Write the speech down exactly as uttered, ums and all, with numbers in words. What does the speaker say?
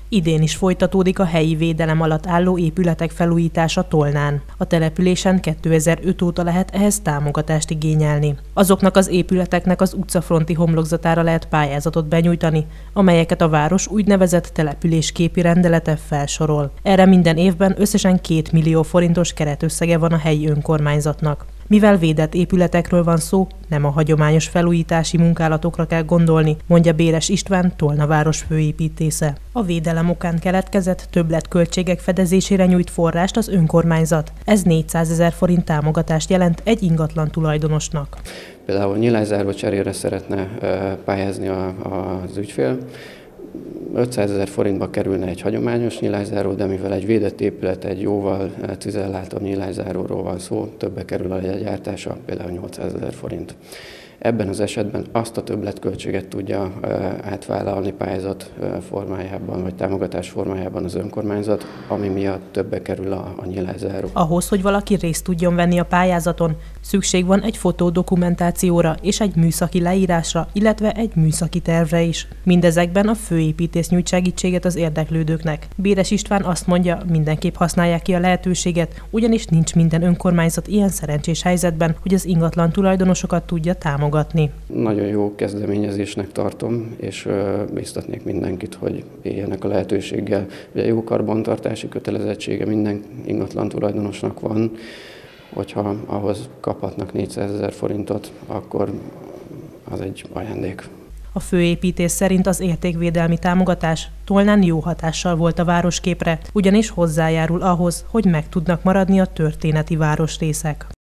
Idén is folytatódik a helyi védelem alatt álló épületek felújítása Tolnán. A településen kétezer-öt óta lehet ehhez támogatást igényelni. Azoknak az épületeknek az utcafronti homlokzatára lehet pályázatot benyújtani, amelyeket a város úgynevezett településképi rendelete felsorol. Erre minden évben összesen két millió forintos keretösszege van a helyi önkormányzatnak. Mivel védett épületekről van szó, nem a hagyományos felújítási munkálatokra kell gondolni, mondja Béres István, Tolna város főépítésze. A védelem okán keletkezett többletköltségek fedezésére nyújt forrást az önkormányzat. Ez négyszázezer forint támogatást jelent egy ingatlan tulajdonosnak. Például nyilászáró cserére szeretne pályázni az ügyfél, ötszázezer forintba kerülne egy hagyományos nyilászáró, de mivel egy védett épület, egy jóval cizelláltabb nyilászáróról van szó, többe kerül a legyártása, például nyolcszázezer forint. Ebben az esetben azt a többletköltséget tudja átvállalni pályázat formájában, vagy támogatás formájában az önkormányzat, ami miatt többe kerül a, a nyilászáró. Ahhoz, hogy valaki részt tudjon venni a pályázaton, szükség van egy fotódokumentációra és egy műszaki leírásra, illetve egy műszaki tervre is. Mindezekben a főépítész nyújt segítséget az érdeklődőknek. Béres István azt mondja, mindenképp használják ki a lehetőséget, ugyanis nincs minden önkormányzat ilyen szerencsés helyzetben, hogy az ingatlan tulajdonosokat tudja támogatni. Nagyon jó kezdeményezésnek tartom, és biztatnék mindenkit, hogy éljenek a lehetőséggel. Ugye jó karbantartási kötelezettsége minden ingatlan tulajdonosnak van, hogyha ahhoz kaphatnak négyszázezer forintot, akkor az egy ajándék. A főépítész szerint az értékvédelmi támogatás Tolnán jó hatással volt a városképre, ugyanis hozzájárul ahhoz, hogy meg tudnak maradni a történeti városrészek.